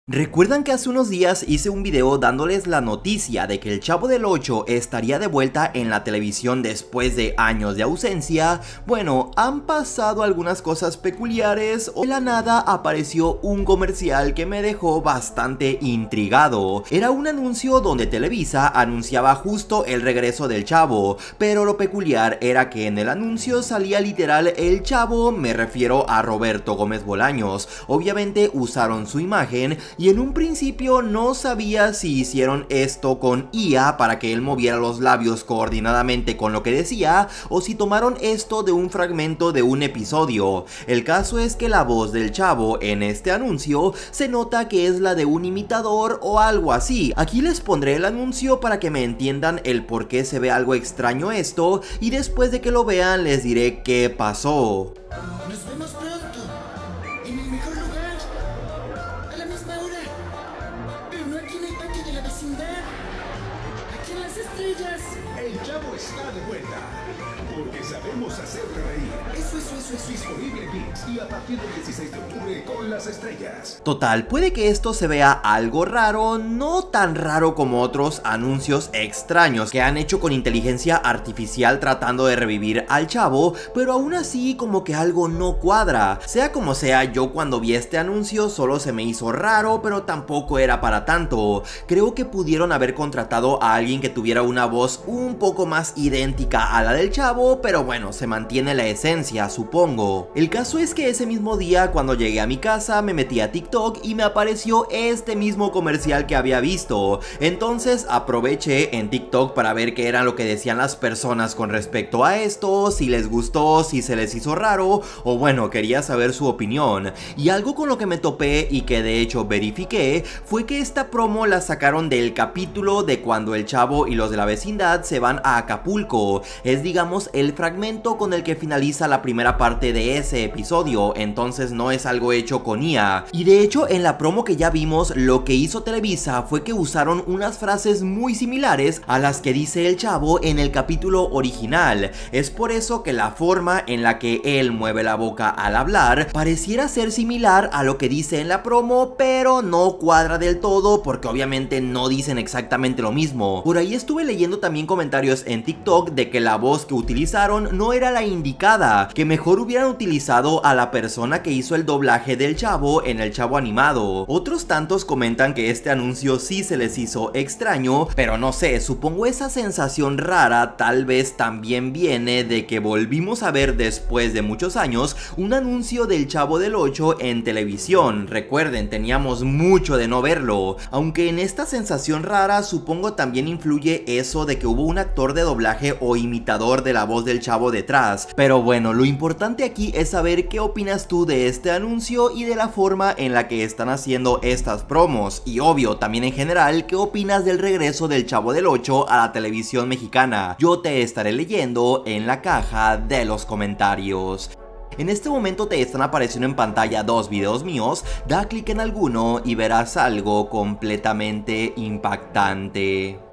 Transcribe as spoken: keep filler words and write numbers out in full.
¿Recuerdan que hace unos días hice un video dándoles la noticia de que el Chavo del Ocho estaría de vuelta en la televisión después de años de ausencia? Bueno, han pasado algunas cosas peculiares. De la nada apareció un comercial que me dejó bastante intrigado. Era un anuncio donde Televisa anunciaba justo el regreso del Chavo, pero lo peculiar era que en el anuncio salía literal el Chavo, me refiero a Roberto Gómez Bolaños. Obviamente usaron su imagen y en un principio no sabía si hicieron esto con I A para que él moviera los labios coordinadamente con lo que decía o si tomaron esto de un fragmento de un episodio. El caso es que la voz del Chavo en este anuncio se nota que es la de un imitador o algo así. Aquí les pondré el anuncio para que me entiendan el por qué se ve algo extraño esto y después de que lo vean les diré qué pasó. Nos vemos pronto, en el mejor lugar, a la misma hora, pero no aquí en el patio de la vecindad, aquí en las estrellas. El Chavo está de vuelta, porque sabemos hacerte reír. Eso, eso, eso, eso, disponible en ViX y a partir del dieciséis de octubre con las estrellas. Total, puede que esto se vea algo raro, no tan raro como otros anuncios extraños que han hecho con inteligencia artificial tratando de revivir al Chavo, pero aún así como que algo no cuadra. Sea como sea, yo cuando vi este anuncio solo se me hizo raro, pero tampoco era para tanto. Creo que pudieron haber contratado a alguien que tuviera una voz un poco más idéntica a la del Chavo, pero bueno, se mantiene la esencia, supongo. El caso es que ese mismo día, cuando llegué a mi casa, me metí a TikTok y me apareció este mismo comercial que había visto. Entonces aproveché en TikTok para ver qué era lo que decían las personas con respecto a esto, si les gustó, si se les hizo raro, o bueno, quería saber su opinión. Y algo con lo que me topé y que de hecho verifiqué, fue que esta promo la sacaron del capítulo de cuando el Chavo y los de la vecindad se van a Acapulco. Es digamos el fragmento con el que finaliza la primera parte de ese episodio, entonces no es algo hecho con I A. Y de hecho en la promo que ya vimos, lo que hizo Televisa fue que usaron unas frases muy similares a las que dice el Chavo en el capítulo original. Es por eso que la forma en la que él mueve la boca al hablar pareciera ser similar a lo que dice en la promo, pero no cuadra del todo porque obviamente no dicen exactamente lo mismo. Por ahí estuve leyendo también comentarios en TikTok de que la voz que utilizaron no era la indicada, que mejor hubieran utilizado a la persona que hizo el doblaje del Chavo en el Chavo animado. Otros tantos comentan que este anuncio sí se les hizo extraño, pero no sé, supongo esa sensación rara tal vez también viene de que volvimos a ver después de muchos años un anuncio del Chavo del Ocho en televisión. Recuerden, teníamos mucho de no verlo, aunque en esta sensación rara supongo también influye eso de que hubo un actor de doblaje o imitador de la voz del Chavo detrás. Pero bueno, lo importante aquí es saber qué opinas tú de este anuncio y de la forma en la que están haciendo estas promos, y obvio también en general qué opinas del regreso del Chavo del Ocho a la televisión mexicana. Yo te estaré leyendo en la caja de los comentarios. En este momento te están apareciendo en pantalla dos videos míos, da clic en alguno y verás algo completamente impactante.